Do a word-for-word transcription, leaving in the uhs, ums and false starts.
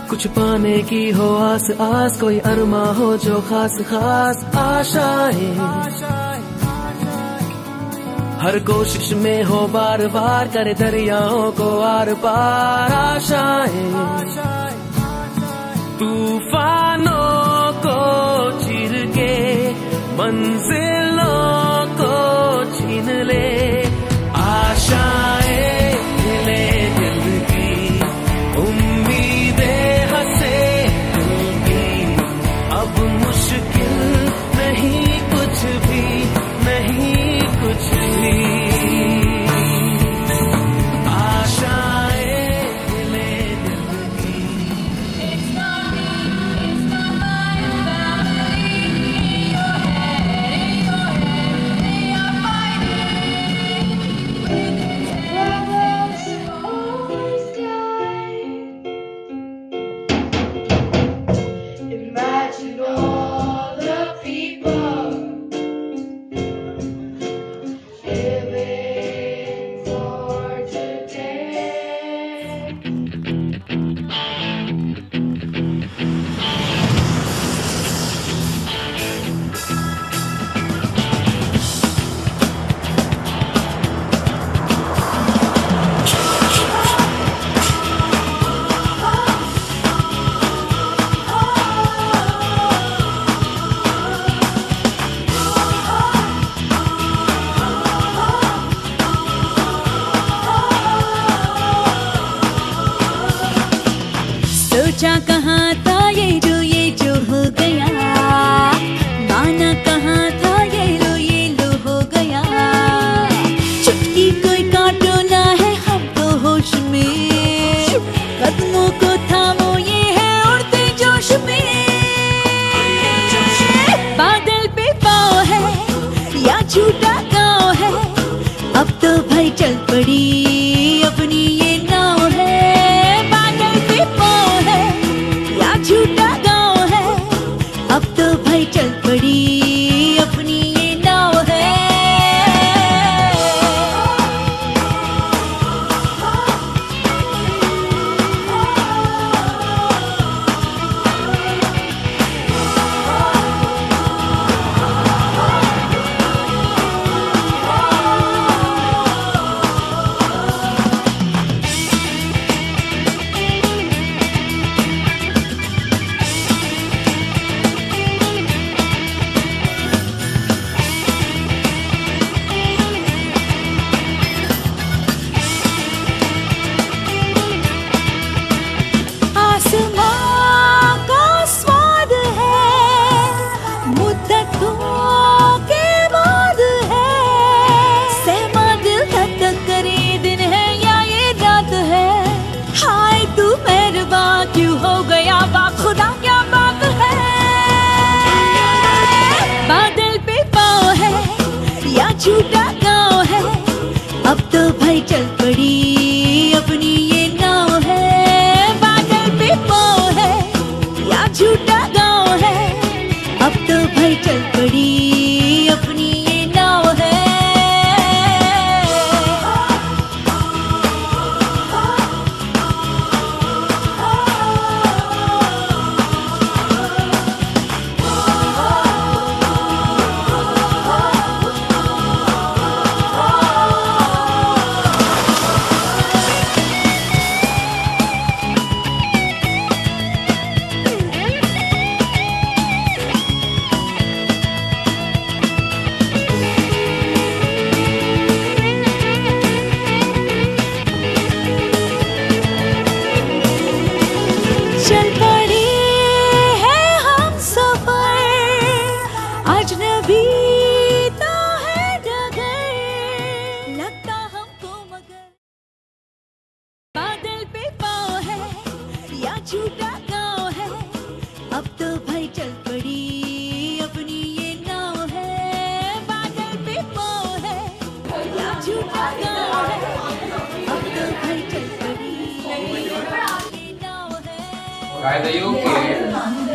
कुछ पाने की हो आस आस, कोई अरमा हो जो खास खास आशाएं, हर कोशिश में हो बार बार, करे दरियाओं को आर पार आशाएं, तूफानों को चीर के मंजिलों को छीन ले आशाएं, दिले दिल की उम्मीदें हंसे दिल की, अब मुश्किल नहीं कुछ भी, नहीं कुछ भी, आशाएं दिले दिल की। It's not me, it's not my family, your head, your head, they are fighting with troubles of the sky. Imagine all the people living for today. सोचा कहाँ था ये जो ये जो हो गया, माना कहाँ था ये लो ये लो हो गया, चुटकी कोई काटो ना है हम तो होश में, कदमों को थामो ये है उड़ते जोश में, बादल पे पाँव है या झूठा गाँव है, अब तो भाई चल पड़ी अपनी ये नाव है, बादल पे पाँव है या झूठा गाँव है, अब तो भाई चल पड़ी अपनी ये नाव है। आसमां का स्वाद है, मुद्दतों के बाद है, सहमा दिल धक करे दिन है या ये रात है, हाय तू मेहरबान क्यों हो गया बाखुदा क्या बात है, बादल पे पाँव है या झूठा गाँव है, अब तो भाई चल पड़ी अपनी ये नाव है, बादल पे पाँव है या झूठा गाँव है, अब तो भाई चल पड़ी अपनी ये नाव है। चल पड़े हैं हम सफर, अजनबी तो है डगर, लगता हमको मगर, बादल पे पाँव है या झूठा गाँव है, अब तो भाई चल पड़ी अपनी ये नाव है, बादल पे पाँव है या झूठा गाँव है, अब तो भाई चल पड़ी ये नाव है। Kaya tayo, okay.